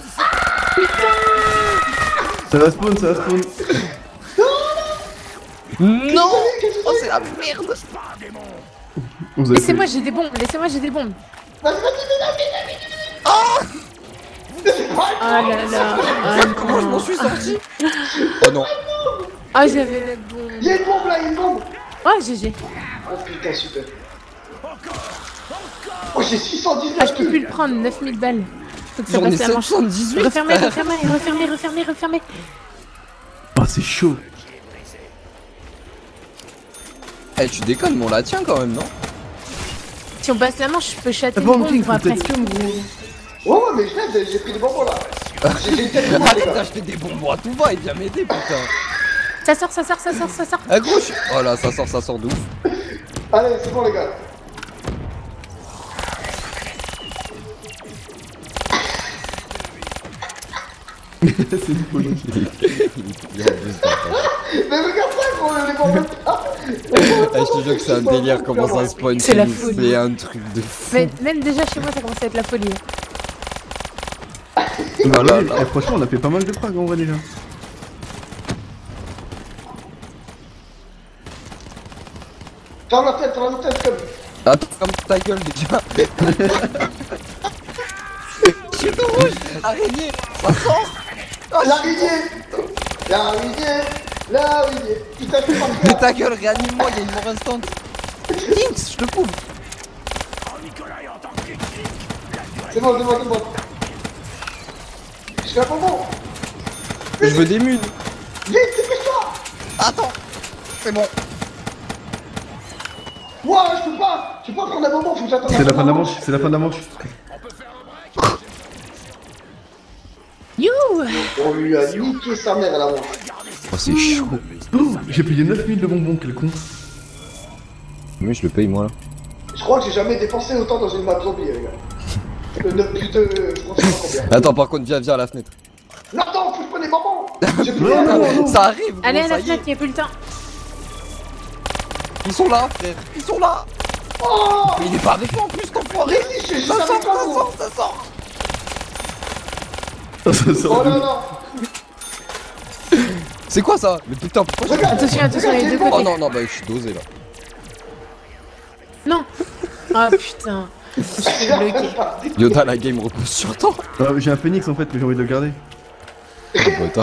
Ça va spawn. Non! Oh, c'est la merde! Vous avez Laissez-moi, j'ai des bombes. Laissez-moi, j'ai des bombes. Vas-y. Oh là là. Ah Comment je m'en suis sorti? Oh non. Ah, j'avais la bombe. Il y a une bombe là, il y a une bombe. Oh, GG. Oh putain, super. Oh, j'ai 619 Ah, je peux plus le prendre. 9000 balles. Faut que ça J'en ai passe la manche. 718. Refermez. Oh, c'est chaud. Eh, tu déconnes, mais on la tient quand même, non? Si on passe la manche, je peux chatter T'as une pas mon bombe king, pour faut après. peut-être comme gros. Ouais, mais je l'aide, j'ai pris des bonbons là. J'ai une tête de Arrête là. d'acheter des bonbons à tout va et viens m'aider, putain. Ça sort. Ah gros, oh là, ça sort de ouf. Allez, c'est bon les gars. C'est une folie. Mais regarde ça, gros, les bonbons. Eh, je te jure que c'est un délire comment ça spawn. C'est la chez nous, folie. C'est un truc de fou. Mais même déjà chez moi, ça commence à être la folie. Voilà, là. Franchement, on a fait pas mal de frags en vrai déjà. Ferme la tête comme. Attends, ferme ta gueule déjà. Je suis tout rouge. Araignée, ça sort. L'araignée. Putain, je peux pas Mais faire. ta gueule, réanime-moi, il y a une mort instant. Kings, je te couvre. C'est bon. Je fais un bonbon. Je veux des mules. Vite, dépêche-toi. Attends, c'est bon. Ouah, je peux pas. Je peux pas prendre un bonbon, faut que j'attende. C'est la fin de la manche. You. On lui a niqué sa mère à la manche. Oh, c'est chaud. Oh, j'ai payé 9000 de bonbons, quel con. Mais je le paye moi là. Je crois que j'ai jamais dépensé autant dans une map zombie, les gars. Le 9 plus 2, je crois que c'est pas combien. Attends, par contre, viens à la fenêtre. Non, attends, faut que je prenne des bonbons. J'ai plus Non, rien. non. Ça arrive. Gros, Allez à ça la y est. fenêtre, y'a plus le temps. Ils sont là, frère. Ils sont là. Oh. Mais il est pas avec moi en plus, t'enfoiré. Mais si, je suis Ça avec sort, toi, ça gros. sort, ça sort. Ça sort Oh de- non. C'est quoi ça? Mais putain, pourquoi je... Regarde. Attention, il y a deux Oh côtés. non, bah je suis dosé là. Non. Ah putain. Je suis bloqué. Yoda, la game repose sur toi. J'ai un phoenix en fait, mais j'ai envie de le garder. Bâtard.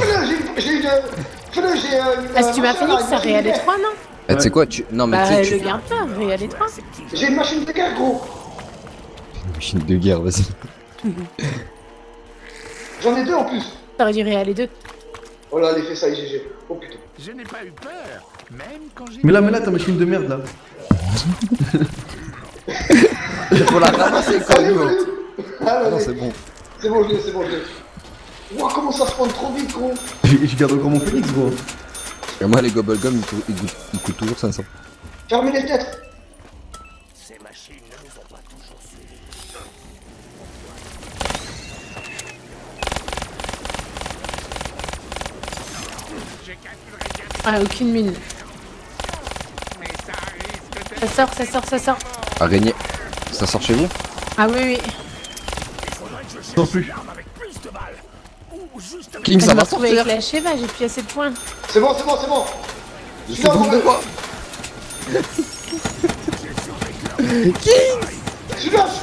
Ah, si tu mets un phoenix, ça réa les 3, non? Eh, tu sais quoi, tu... Non mais Bah, tu sais, le garde pas, réa les 3. J'ai une machine de guerre, gros. Machine de guerre, vas-y. J'en ai 2 en plus. T'aurais dû réa les 2. Oh là, l'effet ça, GG. Oh putain. Je n'ai pas eu peur, même quand j'ai... Mais là, ta machine de merde là. Faut la ramasser quoi, Allez, nous. allez. Ah, Non, allez. c'est bon. C'est bon, je l'ai. Ouah, comment ça spawn trop vite, gros. Je garde encore mon Phoenix, gros. Et moi, les Gobblegum, ils coûtent toujours 500. Fermez les fenêtres. Ces machines ne nous ont pas toujours suivis. Je calculerai bien, Ah, aucune mine. mais ça risque de... Ça sort, ça sort, ça sort. Araignée. Ça sort chez vous? Ah oui, oui. Sans plus. avec plus de balles. Ou juste... King, Je ça me va retrouve sortir. avec la Sheva, j'ai plus assez de points. C'est bon, c'est bon, c'est bon. Je suis Là, bon de ouais. quoi? Je suis là.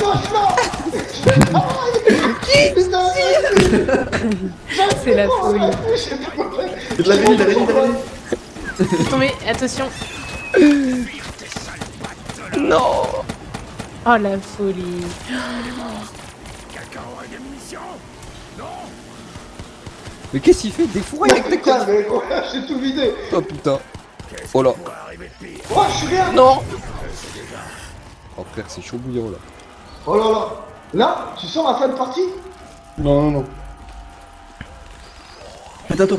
Putain, C'est la folie. De l'araignée, Je suis tombé, attention. Non. Oh la folie. Quelqu'un aurait des munitions? Non? Mais qu'est-ce qu'il fait? Des fourrés avec tes Putain, conneries. mais gros, j'ai tout vidé. Oh putain. Oh là. Oh, je suis bien. Non. Oh frère, c'est chaud bouillant là. Oh là là. Là, tu sens la fin de partie? Non. Faites un tour.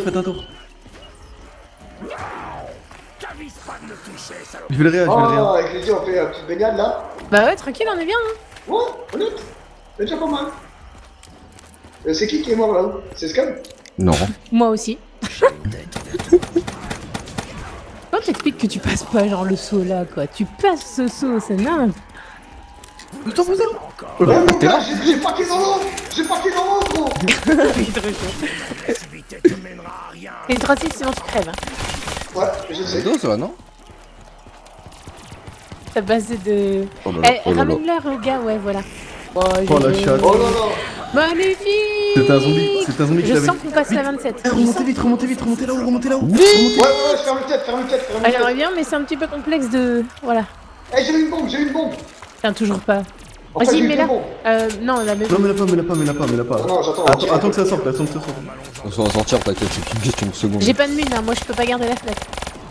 T'avises pas de le toucher, salope. Je vais le réa, Oh, avec les yeux, on fait une petite baignade là. Bah ouais, tranquille, on est bien. Hein. Ouais, honnête. C'est déjà pas mal. C'est qui est mort là-haut? C'est Scam? Non. Moi aussi. Quand t'expliques que tu passes pas genre le saut là quoi, tu passes ce saut, c'est naze. Ouais, mon gars, j'ai paqué dans l'eau. Gros. L'activité te mènera à rien. Les 3-6 sinon tu crèves. Hein. Ouais, je C'est sais. dos ça là, non? T'as passé de... Oh là là, Eh, oh là là. ramène-leur gars, ouais voilà. Oh, Oh la GG. chatte. Oh là là. Magnifique. C'est un zombie qui Je l'avait. sens qu'on passe la 27. Eh, remontez vite, remontez là-haut. Ouais, ferme le tête. Ah, j'aimerais bien, mais c'est un petit peu complexe de... Voilà. Eh, j'ai une bombe. Tiens, toujours pas. En fait, Vas-y, j'ai une mets-la. bombe. Non, la même. Non, mets-la pas. Non, j'attends. Attends que ça sorte. On va en sortir, t'inquiète, c'est une question de seconde. J'ai pas de mine, hein. Moi je peux pas garder la fenêtre.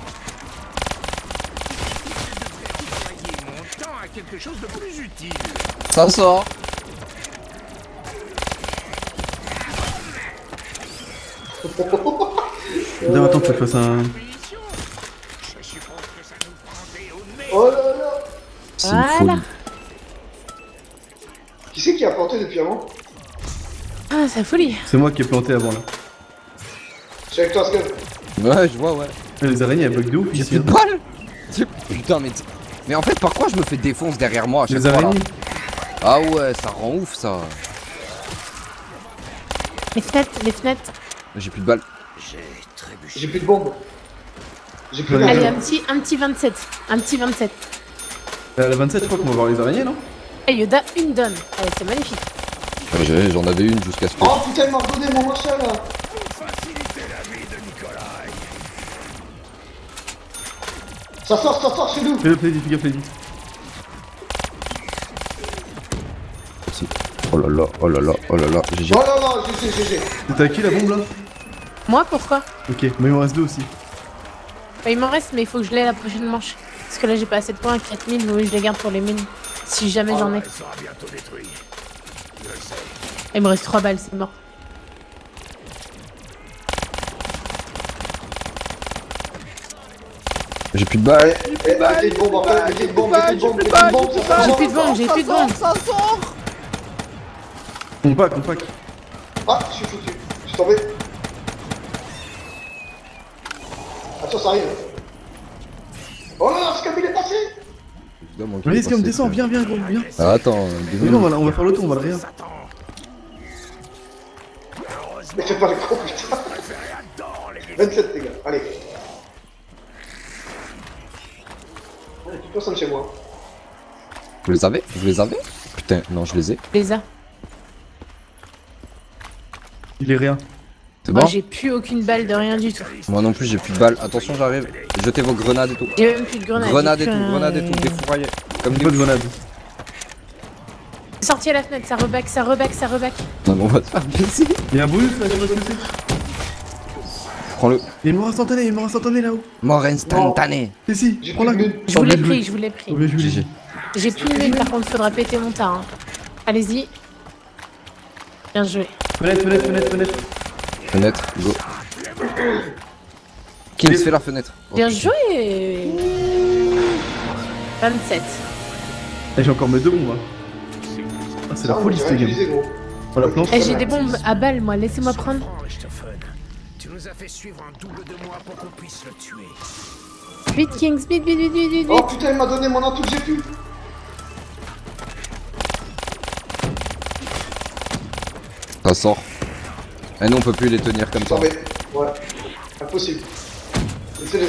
Employer mon temps à quelque chose de plus utile. Ça sort. Non, attends, faut que je fasse un. Munitions. Je suppose que ça nous prendrait au nez. Oh là là. C'est une Voilà. folie. Qui c'est qui a planté depuis avant? Ah, c'est la folie. C'est moi qui ai planté avant là. Je suis avec toi, Scam. Ouais, je vois, ouais. Les araignées, elles bug de ouf J'ai ici. plus de balles. Putain, mais en fait, pourquoi je me fais défonce derrière moi à chaque Les fois là? araignées. Ah ouais, ça rend ouf ça. Les fenêtres. J'ai plus de balles. J'ai plus de bombe. J'ai plus Ouais. Allez, rien. un petit 27. Un petit 27. La 27, je crois qu'on va voir les araignées, non? Eh, Yoda, une donne. Allez, c'est magnifique. Ouais, j'en avais une jusqu'à ce que. Oh putain, il m'a redonné mon machin là. Faciliter la vie de Nikolai. Ça sort chez nous. Fais vite, fais vite. Si. Oh là là, oh là là, oh là là. GG. Oh là là, GG. T'as qui la bombe là? Moi, pourquoi? Ok, mais il m'en reste deux aussi. Bah, il m'en reste, mais il faut que je l'ai la prochaine manche. Parce que là, j'ai pas assez de points, 4000, mais oui, je les garde pour les mines. Si jamais j'en ai. Elle sera bientôt détruite. Je le sais. Il me reste 3 balles, c'est mort. J'ai plus de balles. Mettez une bombe après, mettez une bombe, J'ai plus de bombe. Compact. Ah, je suis foutu. Je suis tombé. Attention, ça arrive. Oh là là, Scam il est passé. Évidemment qu'il est Vas-y, Scam, passé, descends, ça. viens, gros, viens. Ah, attends, Mais non, on va faire le tour, on va le réa. Mais fais pas le con, putain. 27 les gars, allez. Plus personne chez moi. Vous les avez? Vous les avez? Putain, non, je les ai. Les a. Il est réa. C'est Moi, bon? j'ai plus aucune balle de rien du tout. Moi non plus, j'ai plus de balles. Attention, j'arrive. Jetez vos grenades et tout. J'ai même plus de grenades. Grenades et j'ai tout, plus grenades et un- tout, défouraillés. Comme des Pas de grenade. Sorti à la fenêtre, ça reback, ça reback. Non, mais on va te faire baiser. Il y a un bonus là, je sais pas ce que c'est. Prends-le. Il est mort instantané là-haut. Mort instantané. Si, J'ai prends-la. plus de mine. Je vous l'ai pris, je vous l'ai pris. GG. J'ai plus de mine, par contre, faudra péter mon tas. Hein. Allez-y. Bien joué. Fenêtre. Fenêtre, go. Kings fait la fenêtre. Oh, Bien putain. joué. 27. J'ai encore mes 2 bombes. Hein. Ah, c'est la folie cette game. On la plante. Eh, j'ai des bombes à balles, moi. Laissez-moi prendre. Tu nous as fait suivre un double de moi pour qu'on puisse le tuer. Vite, Kings, vite. Oh putain, il m'a donné mon atout que j'ai pu. Ça sort. Et nous on peut plus les tenir comme ça. Ouais, impossible. Laissez-les.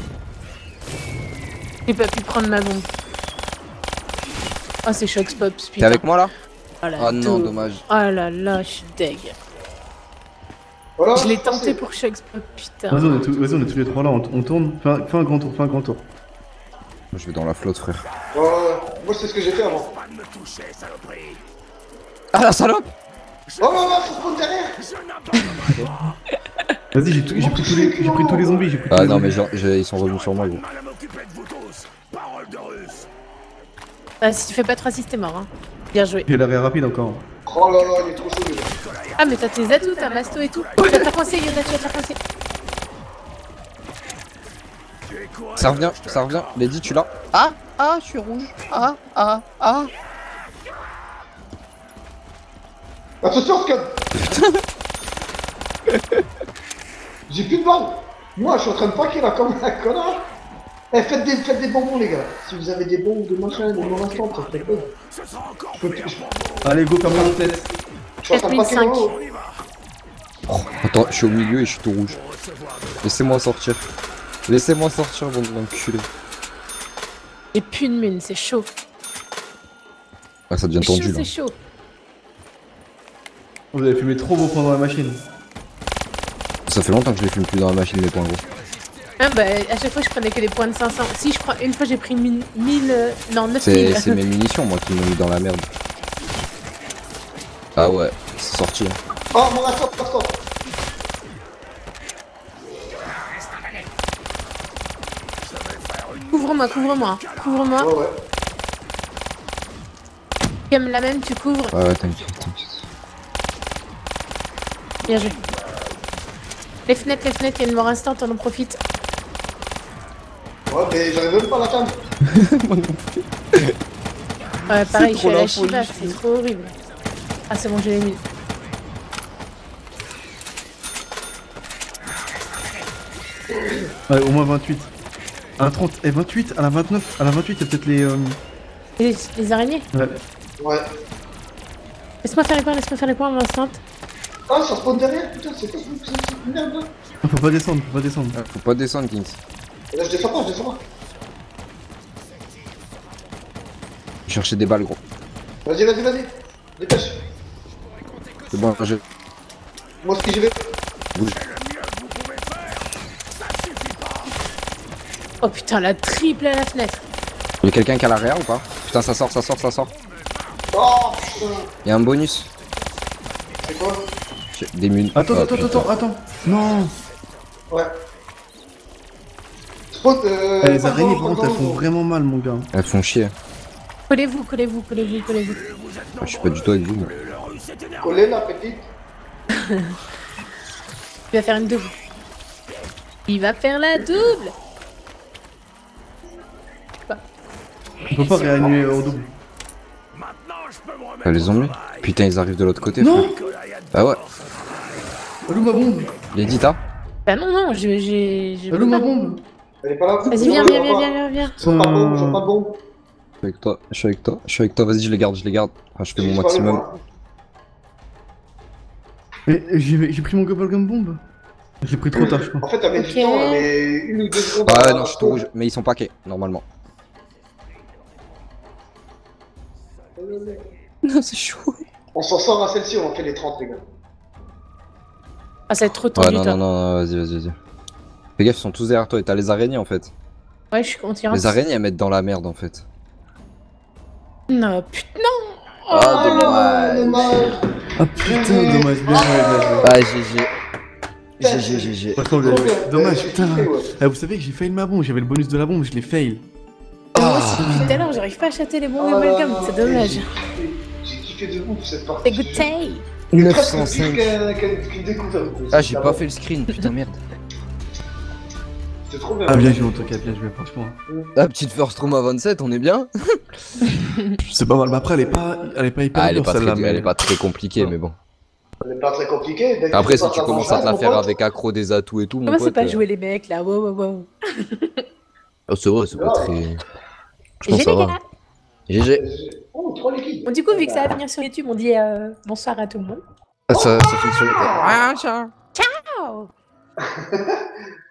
J'ai pas pu prendre ma bombe. Oh, c'est Shox Pops, putain. T'es avec moi là? Oh, la Ah non, daube. dommage. Oh là là, je suis deg. Voilà, Je l'ai c'est tenté passé. pour Shox Pop, putain. Vas-y, on est tous les 3 là. On tourne. Fais un grand tour. Je vais dans la flotte, frère. Ouais, moi c'est ce que j'ai fait avant. Pas de me toucher, saloperie. Ah la salope! Oh là là, faut se prendre derrière. Je n'abandonnerai Vas-y, j'ai pris tous les zombies. Ah non, mais genre, ils sont revenus sur moi, gros. pas à m'occuper de vous tous. Parole de russe. Ah, si tu fais pas 3 6 t'es mort, hein. Bien joué. J'ai l'arrêt rapide encore. Oh là là, il est trop chaud lui. Ah, mais t'as tes atouts, t'as masto et tout. Tu vas te la coincer, Yoda, tu vas te la coincer. Ça revient. Lady, tu l'as? Ah, je suis rouge. Ah. Attention, Scud. J'ai plus de balles. Moi, je suis en train de paquer là comme un connard. Eh, faites des bonbons, les gars. Si vous avez des bonbons, de machin, de mon instant, ça fait quoi? Ce sera encore Je plus. Allez, go, ferme la tête. Je suis en train de paquer 4005. moi. Attends, je suis au milieu et je suis tout rouge. Laissez-moi sortir. Bande d'enculés. J'ai plus de mine, c'est chaud. Ah, ça devient C'est tendu chaud, là. c'est chaud. Vous avez fumé trop vos points dans la machine. Ça fait longtemps que je les fume plus dans la machine, les points gros. Ah bah, à chaque fois je prenais que des points de 500. Si, je crois, une fois j'ai pris 1000, non 9000. C'est mes munitions, moi, qui m'ont mis dans la merde. Ah ouais, c'est sorti. Hein. Oh, mon instant. Couvre-moi. Ouais. Comme la même, tu couvres. Ouais, t'inquiète. Bien joué. Les fenêtres, il y a une mort instant, on en profite. Ouais, mais j'arrive même pas à l'atteindre. Ouais, pareil, je suis trop à la la Shiva, folie, c'est trop horrible. Ah, c'est bon, je l'ai mis. Ouais, au moins 28. À la 30, et 28, à la 29, à la 28, il y a peut-être les. Les araignées. Ouais. Ouais. Laisse-moi faire les points, mon instant. Ah, ça spawn derrière. Putain, c'est quoi cette merde là? Faut pas descendre. Faut pas descendre, Kings. Là, je descends pas. Chercher des balles, gros. Vas-y. Dépêche. C'est bon, j'ai. Moi, ce que j'y vais. Bouge. Oh putain, la triple à la fenêtre. Y'a quelqu'un qui a l'arrière ou pas? Putain, ça sort. Oh, putain. Y'a un bonus. C'est quoi? Des mun. Attends. Non. Ouais. Spawn, Les araignées, par contre, elles font vraiment mal, mon gars. Elles font chier. Collez-vous. Je suis pas du tout avec vous, moi. Collé là, petite. Il va faire une double. Il va faire la double. On peut pas réanimer au double. Ah, les zombies? Putain, ils arrivent de l'autre côté, Non. frère. Bah ouais. Allô, ma bombe. Lady, t'as? Bah non, j'ai... Allô, ma bombe. Elle est pas là. Vas-j'ai viens. J'ai pas de bombe. Je suis avec toi, vas-y, je les garde. Ah, je fais mon maximum. Mais j'ai pris mon bubblegum bombe. J'ai pris trop tard, je crois. En fait, t'avais Ok. du temps, mais 1 ou 2 secondes. Ah ouais, à- non, je suis tout rouge, mais ils sont paquets, normalement. Non, c'est chaud. On s'en sort à celle-ci, on en fait les 30, les gars. Ah, ça va être trop Ouais, tendu, non, toi. non, vas-y. Fais gaffe, ils sont tous derrière toi et t'as les araignées en fait. Ouais, je suis contente. Les araignées elles mettent dans la merde en fait. Non, putain. Ah, dommage. dommage. Ah putain, dommage, bien joué. Ah, GG. GG. Franchement, Trop bien. dommage, J'ai putain. kiffé, ouais. Ah, vous savez que j'ai fail ma bombe, j'avais le bonus de la bombe, je l'ai fail. Moi aussi, depuis tout à l'heure, j'arrive pas à châter les bons Ah, amalgames, c'est dommage. J'ai kiffé de ouf cette partie. Dégoûté. Presque 905. pire qu'une découverte. Ah, j'ai pas fait le screen, putain, merde. C'était trop bien. Ah, bien joué en tout cas, bien joué, franchement. La petite First Room à 27, on est bien. C'est pas mal, mais après, elle est pas hyper Ah, elle est dure, pas, celle-là. très, elle est pas très compliquée, mais bon. Elle est pas très compliquée. Dès que Après, tu si passes tu à commences à te la mon faire pote, avec accro des atouts et tout, mon Comment c'est pote. pas jouer les mecs là? Wow. Oh, c'est vrai, c'est pas très. Je pense GG que ça les va. gars. GG. Oh, 3 liquides. Bon, du coup, vu que ça va venir sur YouTube, on dit bonsoir à tout le monde. Ça finit sur le. Ciao.